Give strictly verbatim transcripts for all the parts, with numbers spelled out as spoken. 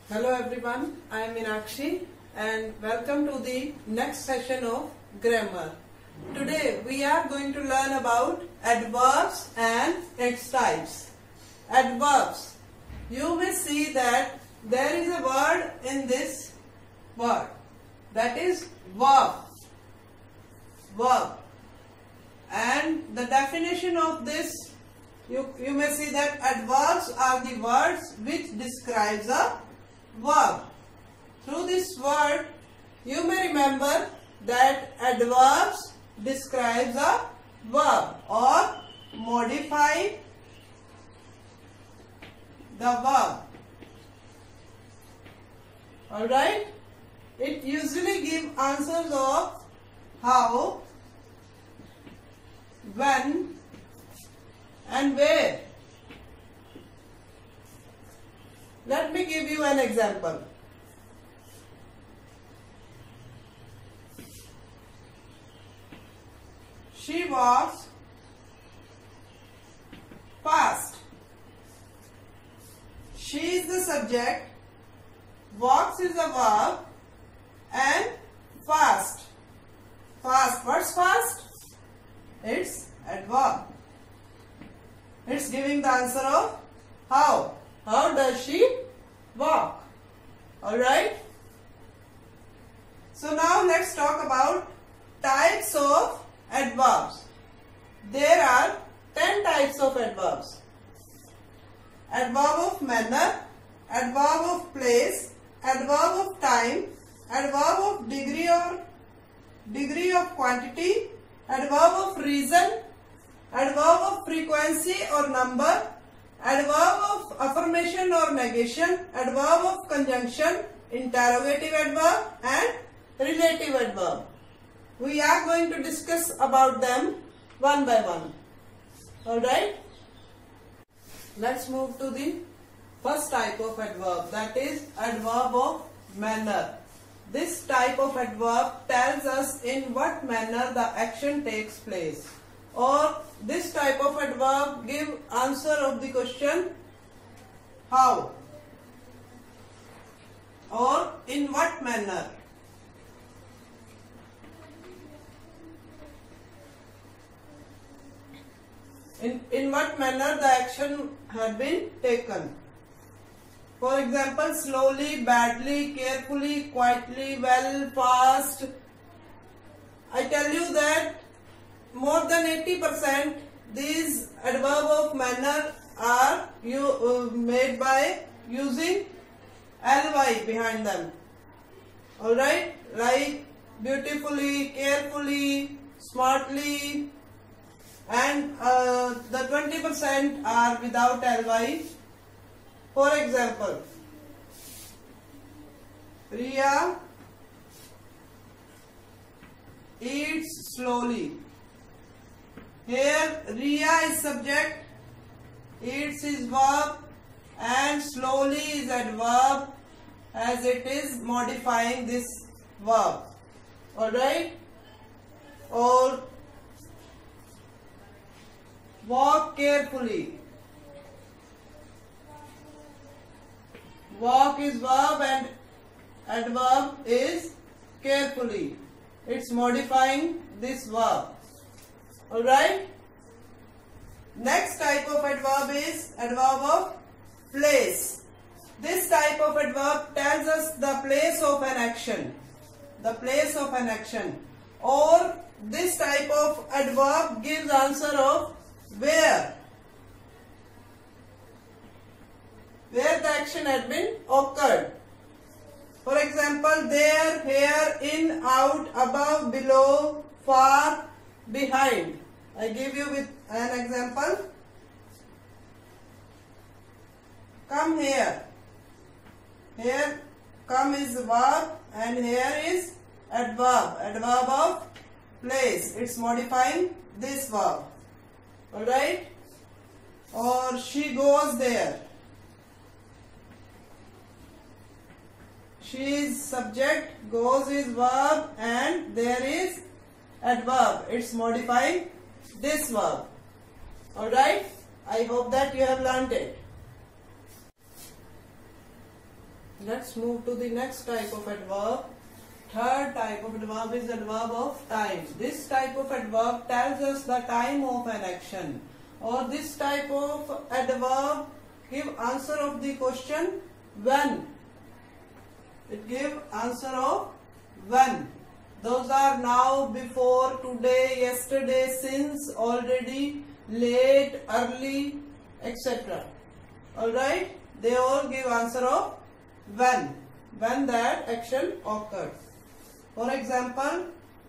Hello everyone, I am Meenakshi and welcome to the next session of grammar. Today we are going to learn about adverbs and its types. Adverbs. You may see that there is a word in this word, that is verb. Verb. And the definition of this, you, you may see that adverbs are the words which describes a verb. Through this word, you may remember that adverbs describes a verb or modify the verb. Alright? It usually gives answers of how, when and where. Let me give you an example. She walks fast. She is the subject, walks is the verb, and fast. Fast. What's fast? It's adverb. It's giving the answer of how. How does she walk? Alright? So now let's talk about types of adverbs. There are ten types of adverbs. Adverb of manner, adverb of place, adverb of time, adverb of degree or degree of quantity, adverb of reason, adverb of frequency or number, adverb of affirmation or negation, adverb of conjunction, interrogative adverb and relative adverb. We are going to discuss about them one by one. Alright? Let's move to the first type of adverb, that is adverb of manner. This type of adverb tells us in what manner the action takes place. Or this type of adverb give answer of the question how or in what manner. In, in what manner the action had been taken. For example, slowly, badly, carefully, quietly, well, fast. I tell you that more than eighty percent these adverb of manner are you, uh, made by using ly behind them. Alright, like beautifully, carefully, smartly, and uh, the twenty percent are without ly. For example, Riya eats slowly. Here Riya is subject, eats is verb and slowly is adverb as it is modifying this verb. Alright? Or walk carefully. Walk is verb and adverb is carefully. It's modifying this verb. Alright? Next type of adverb is adverb of place. This type of adverb tells us the place of an action. The place of an action. Or this type of adverb gives answer of where. Where the action had been occurred. For example, there, here, in, out, above, below, far, behind. I give you with an example. Come here. Here, come is verb and here is adverb. Adverb of place. It's modifying this verb. Alright? Or she goes there. She is subject, goes is verb and there is adverb. It's modifying this verb. Alright? I hope that you have learned it. Let's move to the next type of adverb. Third type of adverb is adverb of time. This type of adverb tells us the time of an action, or this type of adverb give answer of the question when. It give answer of when. Those are now, before, today, yesterday, since, already, late, early, et cetera. Alright? They all give answer of when. When that action occurred. For example,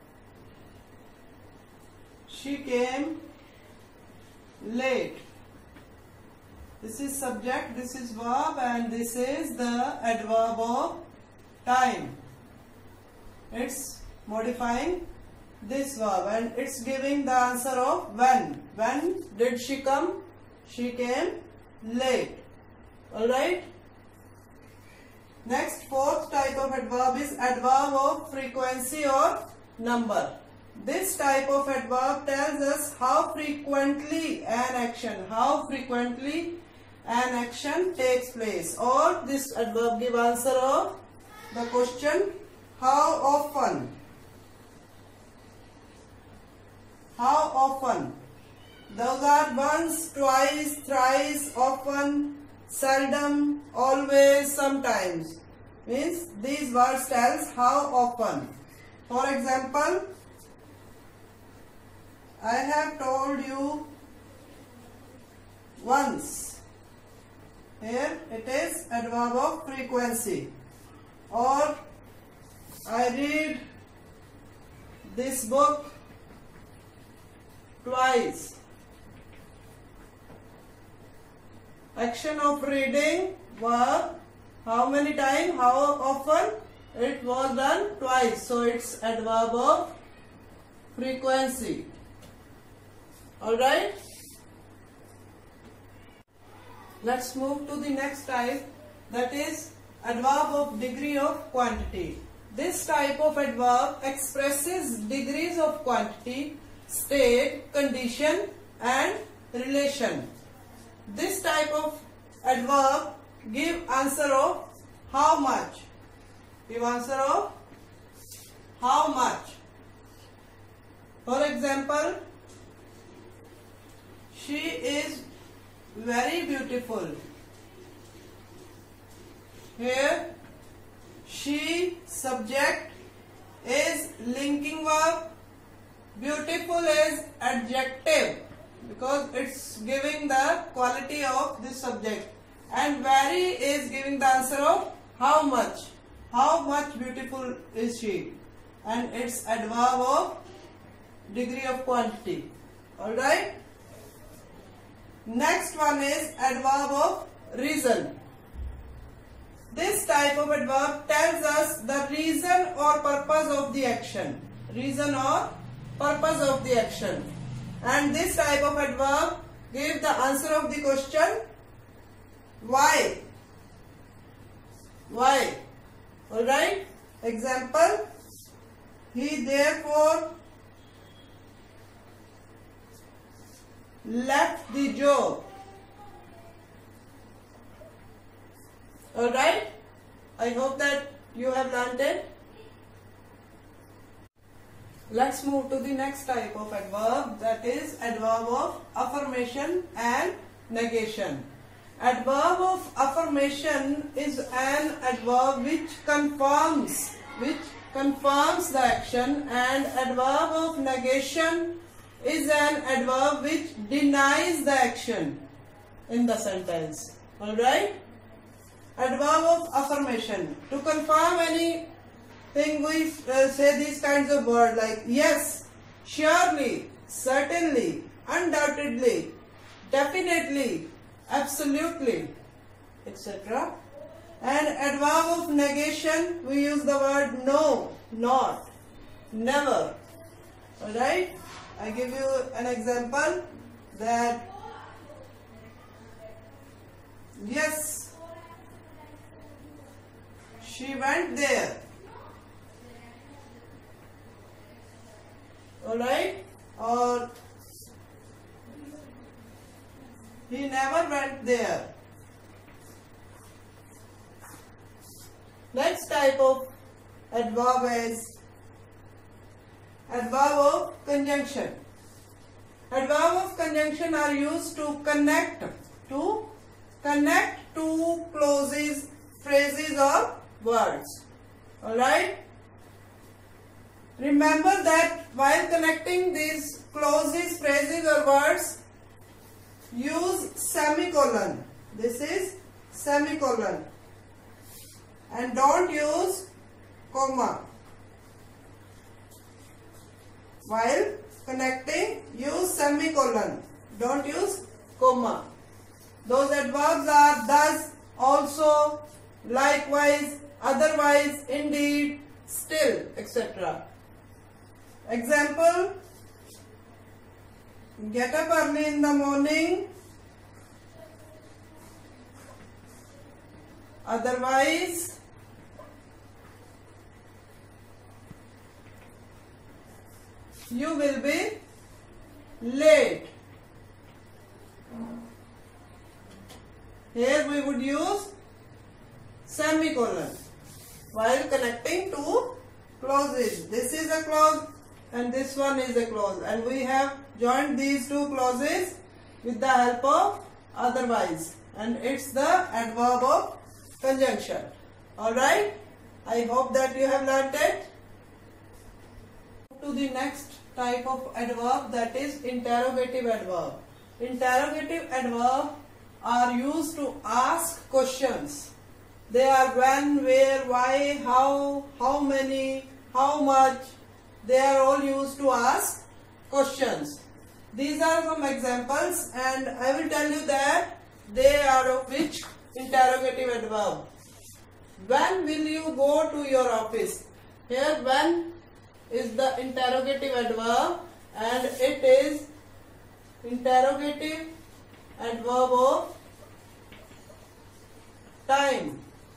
she came late. This is subject, this is verb, and this is the adverb of time. It's modifying this verb and it's giving the answer of when. When did she come? She came late. Alright? Next, fourth type of adverb is adverb of frequency or number. This type of adverb tells us how frequently an action, how frequently an action takes place, or this adverb give answer of the question how often. How often. Those are once, twice, thrice, often, seldom, always, sometimes. Means these words tells how often. For example, I have told you once. Here it is adverb of frequency. Or I read this book twice. Action of reading, verb, how many times, how often? It was done twice. So it's adverb of frequency. Alright? Let's move to the next type, that is adverb of degree of quantity. This type of adverb expresses degrees of quantity, state, condition and relation. This type of adverb give answer of how much. Give answer of how much. For example, she is very beautiful. Here, she subject is linking verb. Beautiful is adjective because it's giving the quality of this subject, and very is giving the answer of how much. How much beautiful is she, and it's adverb of degree of quantity. Alright. Next one is adverb of reason. This type of adverb tells us the reason or purpose of the action. Reason or purpose of the action. And this type of adverb gives the answer of the question why. Why? Alright? Example, he therefore left the job. Alright? I hope that you have learned it. Let's move to the next type of adverb, that is adverb of affirmation and negation. Adverb of affirmation is an adverb which confirms, which confirms the action, and adverb of negation is an adverb which denies the action in the sentence. Alright? Adverb of affirmation. To confirm anything, we uh, say these kinds of words like yes, surely, certainly, undoubtedly, definitely, absolutely, et cetera. And adverb of negation, we use the word no, not, never. Alright? I give you an example that yes, she went there. Alright? Or he never went there. Next type of adverb is adverb of conjunction. Adverb of conjunction are used to connect, to connect two clauses, phrases or words. Alright? Remember that while connecting these clauses, phrases or words, use semicolon. This is semicolon. And don't use comma. While connecting, use semicolon. Don't use comma. Those adverbs are thus, also, likewise, otherwise, indeed, still, et cetera. Example, get up early in the morning, otherwise, you will be late. Here we would use semicolon while connecting two clauses. This is a clause and this one is a clause, and we have joined these two clauses with the help of otherwise, and it's the adverb of conjunction. Alright, I hope that you have learnt it. To the next type of adverb, that is interrogative adverb. Interrogative adverb are used to ask questions. They are when, where, why, how, how many, how much. They are all used to ask questions. These are some examples, and I will tell you that they are of which interrogative adverb. When will you go to your office? Here when is the interrogative adverb, and it is interrogative adverb of time.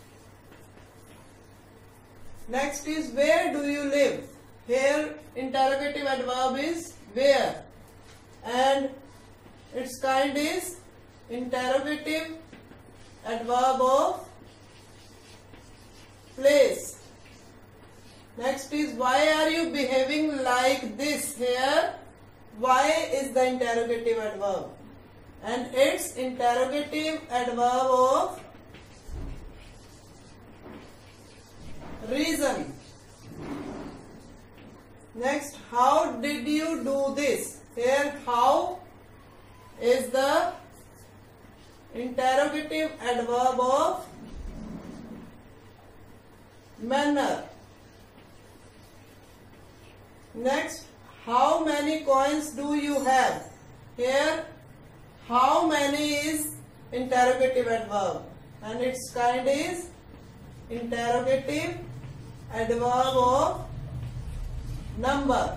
Next is where do you live? Here interrogative adverb is where, and its kind is interrogative adverb of place. Next is why are you behaving like this? Here why is the interrogative adverb, and its interrogative adverb of reason. Next, how did you do this? Here how is the interrogative adverb of manner. Next, how many coins do you have? Here how many is interrogative adverb, and its kind is interrogative adverb of number.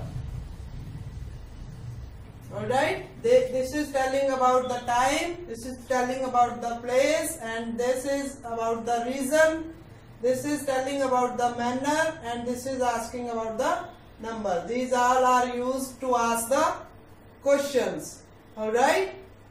Alright, this is telling about the time, this is telling about the place, and this is about the reason, this is telling about the manner, and this is asking about the number. These all are used to ask the questions. Alright,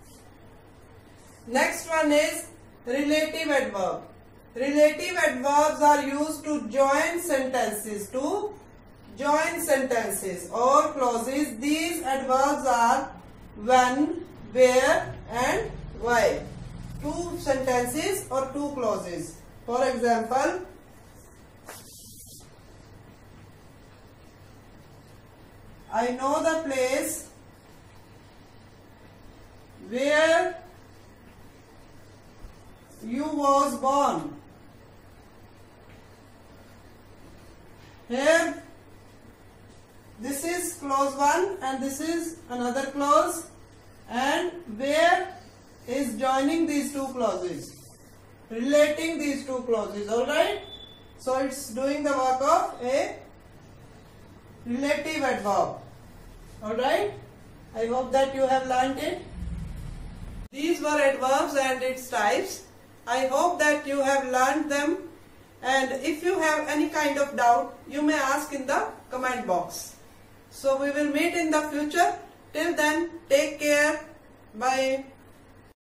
next one is relative adverb. Relative adverbs are used to join sentences, to join sentences or clauses. These adverbs are when, where and why. Two sentences or two clauses. For example, I know the place where you was born. Here this is clause one and this is another clause, and where is joining these two clauses, relating these two clauses. Alright, so it's doing the work of a relative adverb. Alright, I hope that you have learnt it. These were adverbs and its types. I hope that you have learnt them, and if you have any kind of doubt, you may ask in the comment box. So we will meet in the future. Till then, take care. Bye.